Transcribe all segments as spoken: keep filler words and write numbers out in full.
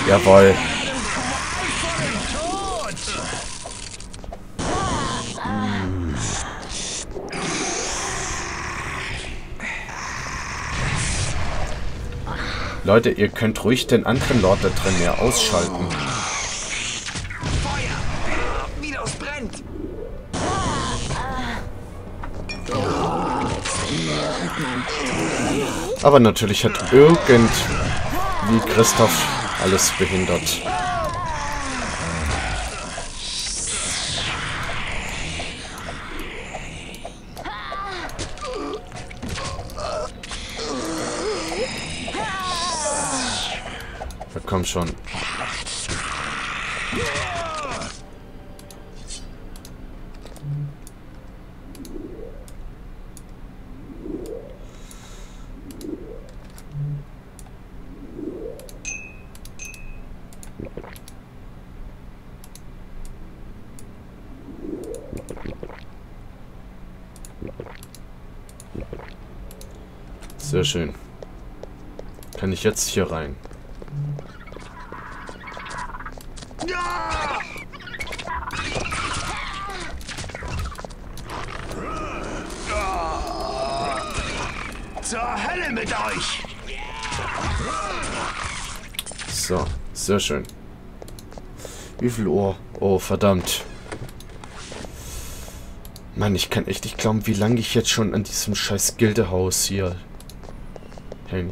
Jawohl. Leute, ihr könnt ruhig den anderen Lord da drin mehr ausschalten. Aber natürlich hat irgendwie Christoph alles behindert. Ja, komm schon. Sehr schön. Kann ich jetzt hier rein? Ja! Zur Hölle mit euch! So, sehr schön. Wie viel Uhr? Oh, verdammt. Mann, ich kann echt nicht glauben, wie lange ich jetzt schon an diesem scheiß Gildehaus hier hänge.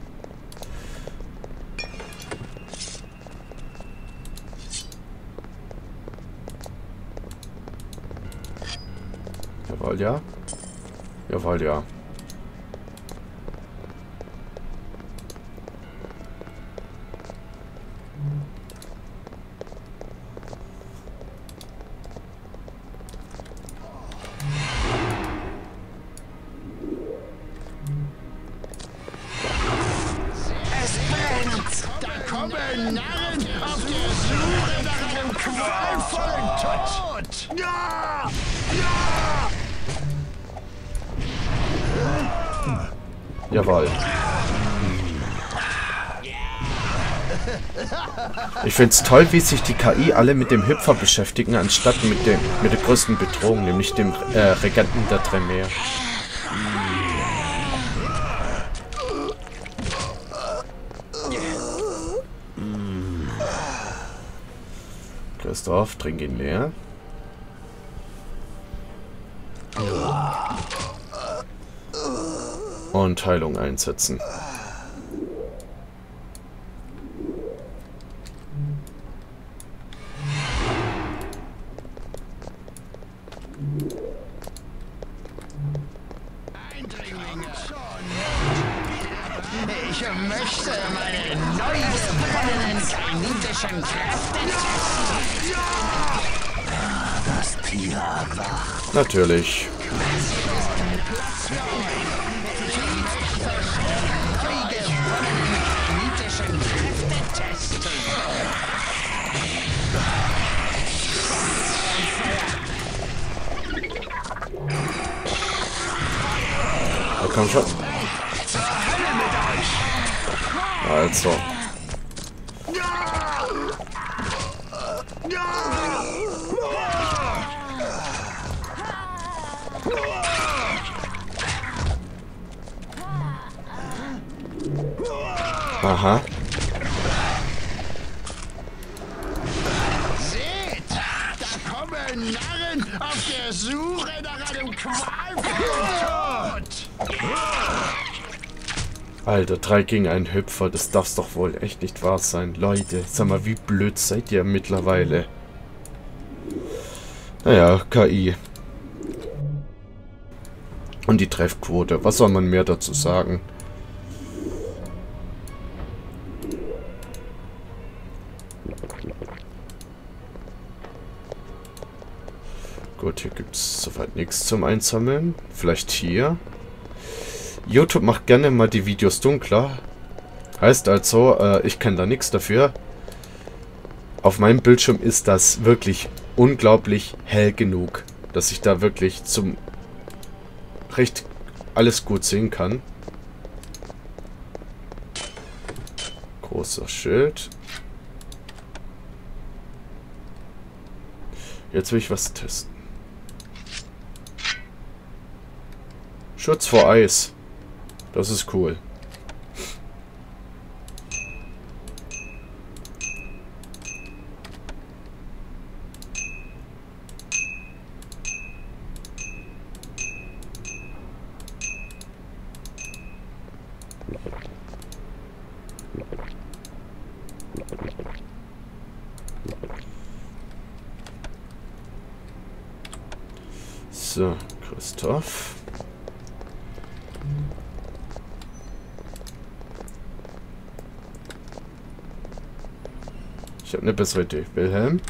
Jawohl, ja. Jawohl, ja. Narren auf der Suche nach einem qualvollen Tod! Ja! Ja! Jawohl. Ich find's toll, wie sich die K I alle mit dem Hüpfer beschäftigen, anstatt mit dem mit der größten Bedrohung, nämlich dem äh, Regenten der Tremere. Christoph, trink ihn leer. Und Heilung einsetzen. Ich möchte meine neu gewonnenen kainitischen Kräfte testen. Das Tier erwacht. Natürlich. Da komm schon. Also. Aha. Seht, da kommen Narren auf der Suche nach einem qualvollen Tod. Alter, drei gegen einen Hüpfer, das darf's doch wohl echt nicht wahr sein. Leute, sag mal, wie blöd seid ihr mittlerweile? Naja, K I. Und die Treffquote, was soll man mehr dazu sagen? Gut, hier gibt es soweit nichts zum Einsammeln. Vielleicht hier. YouTube macht gerne mal die Videos dunkler. Heißt also, äh, ich kann da nichts dafür. Auf meinem Bildschirm ist das wirklich unglaublich hell genug, dass ich da wirklich zum recht alles gut sehen kann. Großer Schild. Jetzt will ich was testen. Schutz vor Eis. Das ist cool. So, Christoph. Ich habe eine bessere Idee. Wilhelm.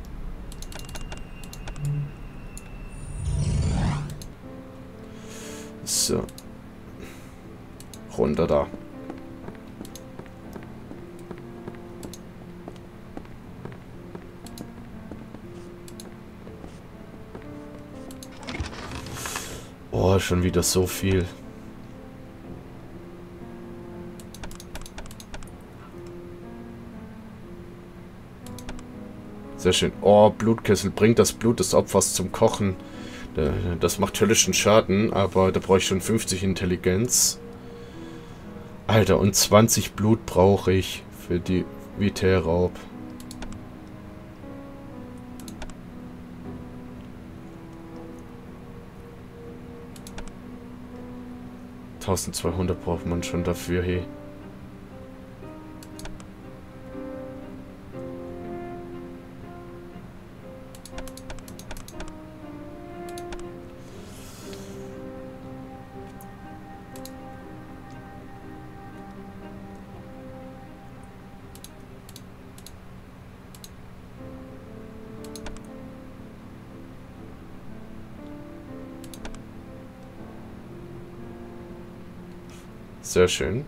So. Runter da. Oh, schon wieder so viel. Sehr schön. Oh, Blutkessel bringt das Blut des Opfers zum Kochen. Das macht höllischen Schaden, aber da brauche ich schon fünfzig Intelligenz. Alter, und zwanzig Blut brauche ich für die Vitälraub. eintausendzweihundert braucht man schon dafür, hey. Sehr schön.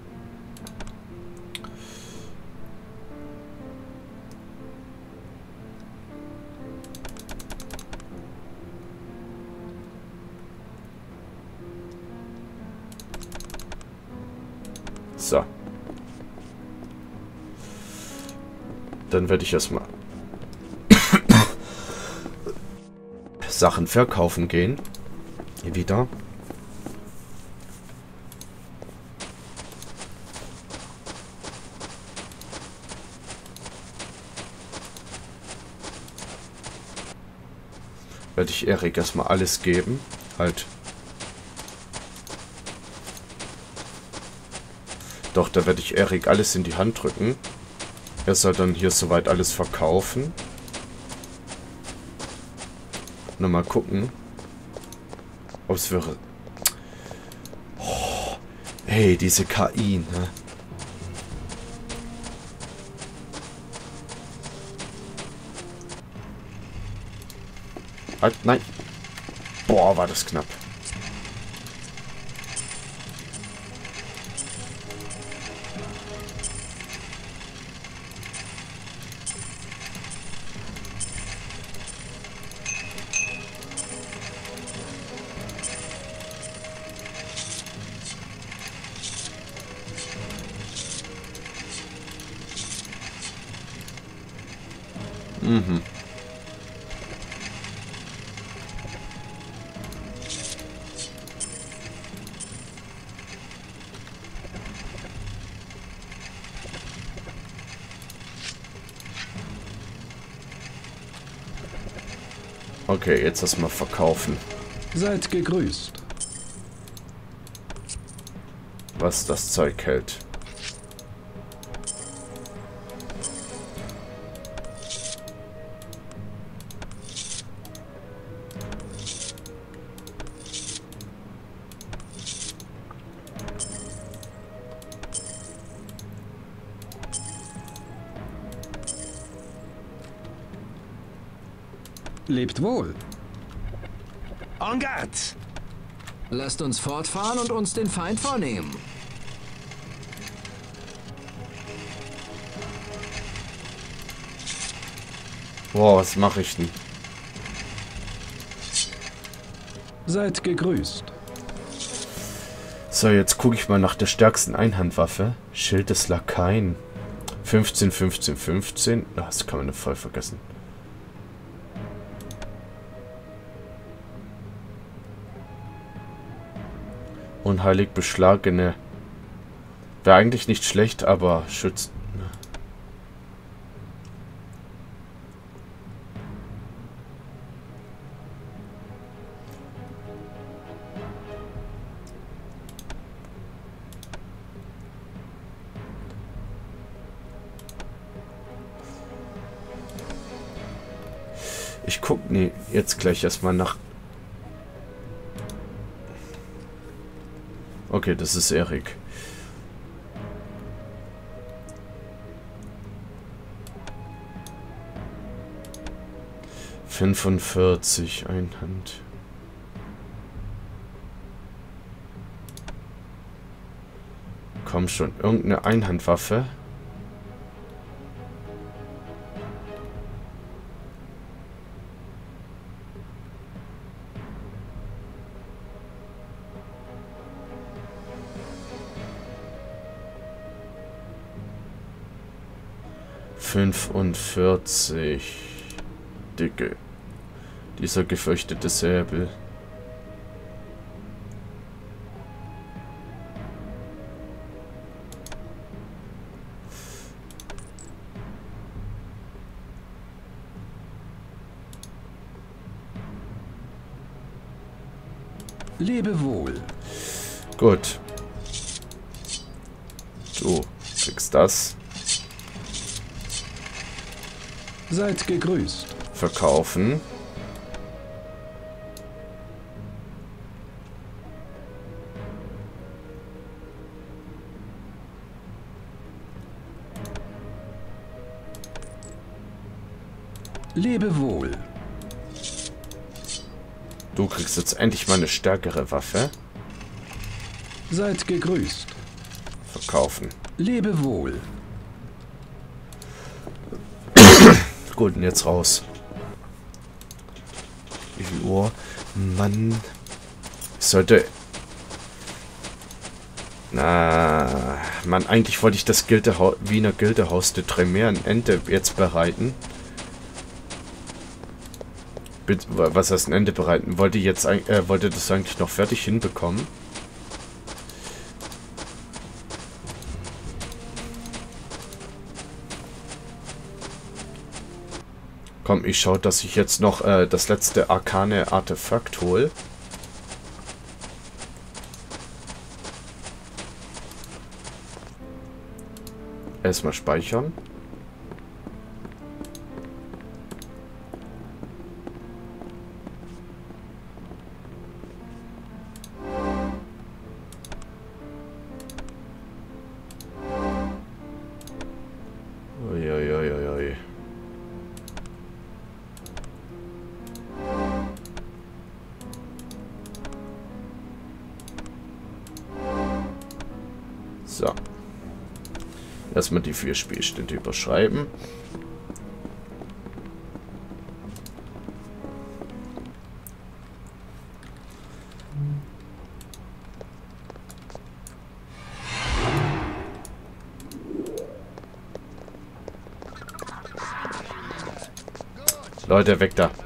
So. Dann werde ich erstmal Sachen verkaufen gehen. Wieder. Werde ich Erik erstmal alles geben. Halt. Doch, da werde ich Erik alles in die Hand drücken. Er soll dann hier soweit alles verkaufen. Nochmal gucken. Ob es wäre... Oh, hey, diese K I, ne? Halt, nein. Boah, war das knapp. Mhm. Okay, jetzt erstmal verkaufen. Seid gegrüßt. Was das Zeug hält. Lebt wohl. En garde! Lasst uns fortfahren und uns den Feind vornehmen. Boah, was mache ich denn? Seid gegrüßt. So, jetzt gucke ich mal nach der stärksten Einhandwaffe. Schild des Lakaien. fünfzehn, fünfzehn, fünfzehn. Ah, das kann man voll vergessen. Unheilig beschlagene. Wäre eigentlich nicht schlecht, aber schützt. Ich guck nee, jetzt gleich erstmal nach. Okay, das ist Erik. fünfundvierzig Einhand. Komm schon, irgendeine Einhandwaffe. fünfundvierzig. Dicke. Dieser gefürchtete Säbel. Lebe wohl. Gut. Du kriegst das. Seid gegrüßt. Verkaufen. Lebe wohl. Du kriegst jetzt endlich mal eine stärkere Waffe. Seid gegrüßt. Verkaufen. Lebe wohl. Gut, und jetzt raus. Wie viel Uhr? Mann. Ich sollte... Na, Mann, eigentlich wollte ich das Gildeha Wiener Gildehaus de Tremere ein Ende jetzt bereiten. Bitte, was heißt ein Ende bereiten? Wollte jetzt äh, wollte das eigentlich noch fertig hinbekommen. Komm, ich schaue, dass ich jetzt noch äh, das letzte arkane Artefakt hole. Erstmal speichern. Uiuiuiui. So. Erstmal die vier Spielstände überschreiben. Leute, weg da.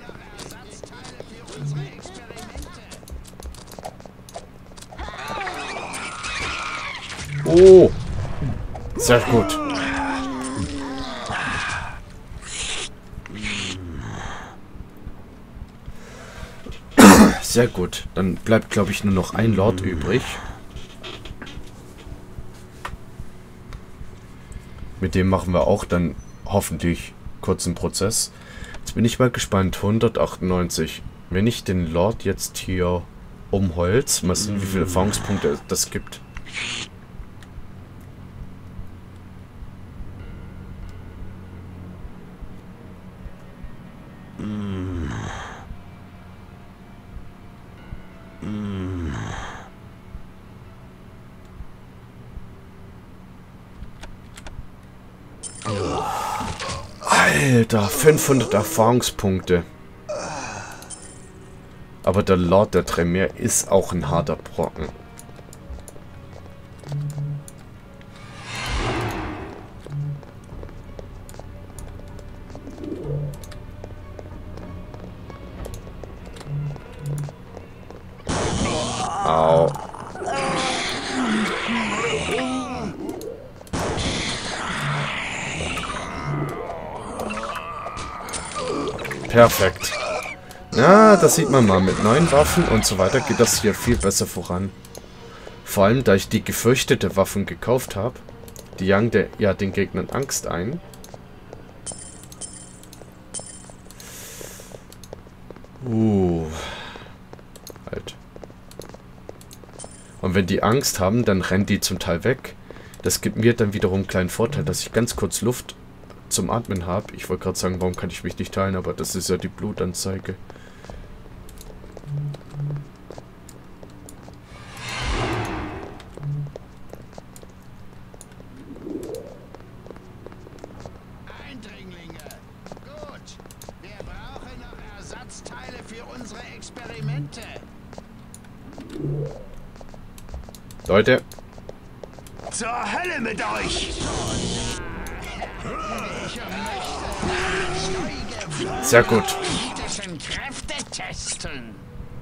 Oh. Sehr gut. Sehr gut. Dann bleibt, glaube ich, nur noch ein Lord übrig. Mit dem machen wir auch dann hoffentlich kurzen Prozess. Jetzt bin ich mal gespannt. hundertachtundneunzig. Wenn ich den Lord jetzt hier umholz, mal sehen, wie viele Erfahrungspunkte das gibt. Alter, fünfhundert Erfahrungspunkte. Aber der Lord der Tremere ist auch ein harter Brocken. Au. Perfekt. Ja, das sieht man mal. Mit neuen Waffen und so weiter geht das hier viel besser voran. Vor allem, da ich die gefürchtete Waffen gekauft habe. Die jagen der, ja, den Gegnern Angst ein. Uh. Halt. Und wenn die Angst haben, dann rennen die zum Teil weg. Das gibt mir dann wiederum einen kleinen Vorteil, dass ich ganz kurz Luft zum Atmen habe. Ich wollte gerade sagen, warum kann ich mich nicht teilen, aber das ist ja die Blutanzeige. Eindringlinge. Gut. Wir brauchen noch Ersatzteile für unsere Experimente. Leute. Zur Hölle mit euch! Sehr gut. Kräfte testen.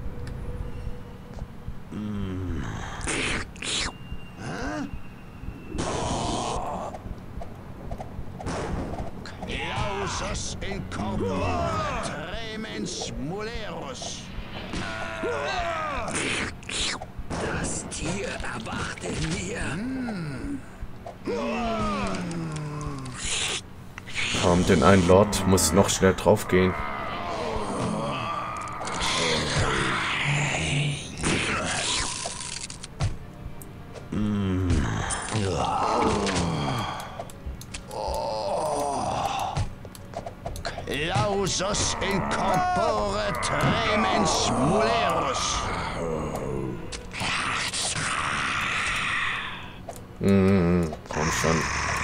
Clausus incorpore tremens mulerus. Das Tier erwacht in mir. Komm, den einen Lord muss noch schnell drauf gehen. Clausus incorpore tremens mulerus. Mm, komm schon.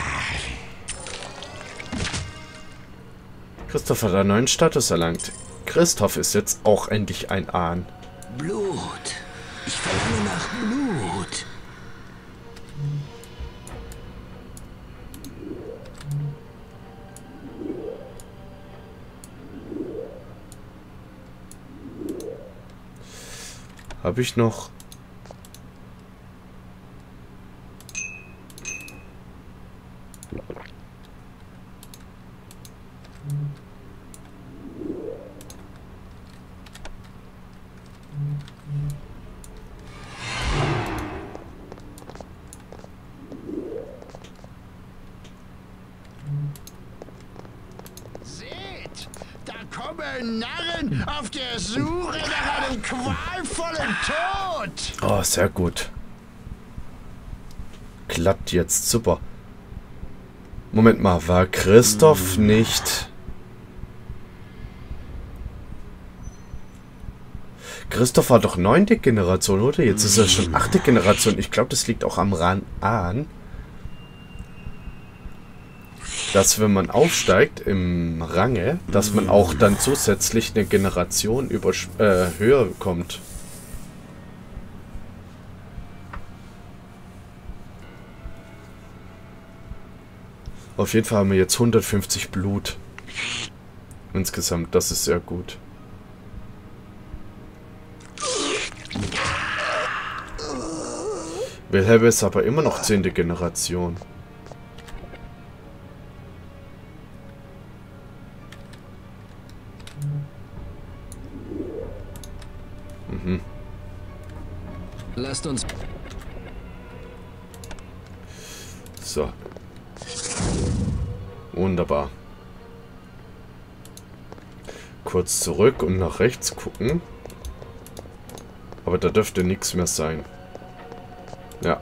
Christoph hat einen neuen Status erlangt. Christoph ist jetzt auch endlich ein Ahn. Blut. Ich verlange nach Blut. Habe ich noch... Seht, da kommen Narren auf der Suche nach einem qualvollen Tod. Oh, sehr gut. Klappt jetzt super. Moment mal, war Christoph nicht... Christoph war doch neunte Generation, oder? Jetzt ist er schon achte Generation. Ich glaube, das liegt auch am Ran an, dass wenn man aufsteigt im Range, dass man auch dann zusätzlich eine Generation über, äh, höher kommt. Auf jeden Fall haben wir jetzt hundertfünfzig Blut. Insgesamt, das ist sehr gut. Wilhelm ist aber immer noch zehnte Generation. Mhm. Lasst uns... So. Wunderbar. Kurz zurück und nach rechts gucken. Aber da dürfte nichts mehr sein. Ja.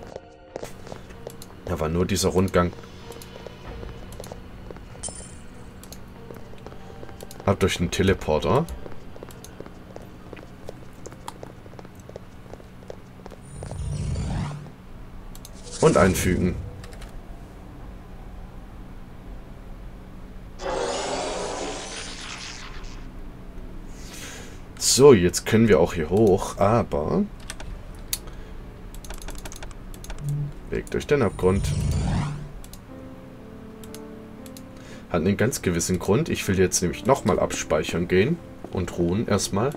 Da war nur dieser Rundgang. Habt euch einen Teleporter. Und einfügen. So, jetzt können wir auch hier hoch, aber... Weg durch den Abgrund. Hat einen ganz gewissen Grund. Ich will jetzt nämlich nochmal abspeichern gehen. Und ruhen erstmal.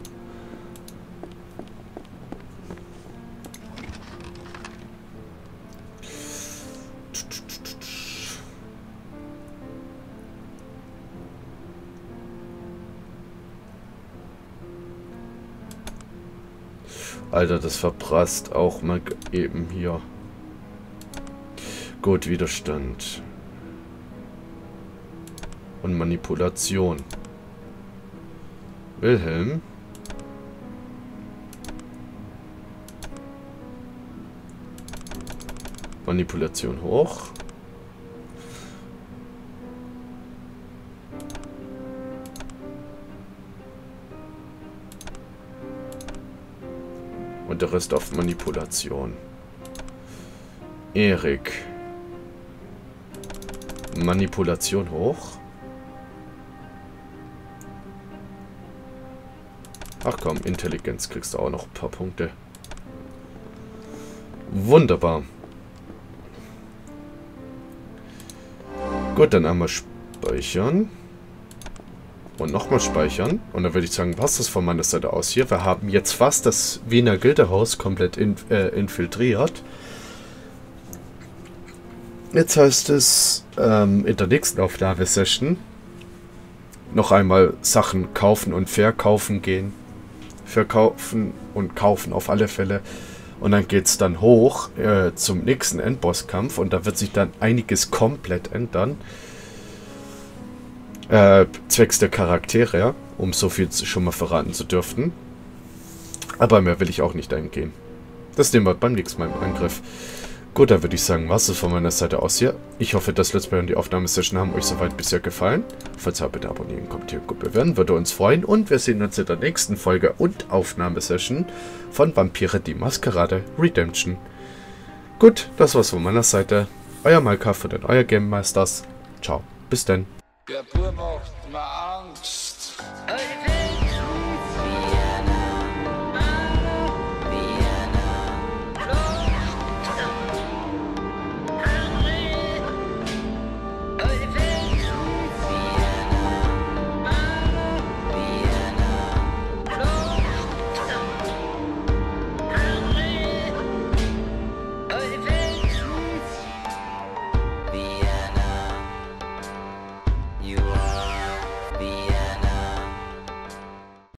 Alter, das verprasst auch mal eben hier. Gut, Widerstand. Und Manipulation. Wilhelm. Manipulation hoch. Und der Rest auf Manipulation. Erik. Manipulation hoch. Ach komm, Intelligenz kriegst du auch noch ein paar Punkte. Wunderbar. Gut, dann einmal speichern. Und nochmal speichern. Und dann würde ich sagen, was ist von meiner Seite aus hier? Wir haben jetzt fast das Wiener Gildehaus komplett in, äh, infiltriert. Jetzt heißt es ähm, in der nächsten Aufnahmesession noch einmal Sachen kaufen und verkaufen gehen. Verkaufen und kaufen auf alle Fälle. Und dann geht es dann hoch äh, zum nächsten Endbosskampf. Und da wird sich dann einiges komplett ändern. Äh, zwecks der Charaktere, um so viel schon mal verraten zu dürfen. Aber mehr will ich auch nicht eingehen. Das nehmen wir beim nächsten Mal im Angriff. Gut, dann würde ich sagen, was ist von meiner Seite aus hier. Ich hoffe, das Let's Play und die Aufnahmesession haben euch soweit bisher gefallen. Falls ja, bitte abonnieren, kommentieren, gut bewerten, würde uns freuen. Und wir sehen uns in der nächsten Folge und Aufnahmesession von Vampire die Maskerade Redemption. Gut, das war's von meiner Seite. Euer Malka für den Euer Game Masters. Ciao, bis denn. Der Pur macht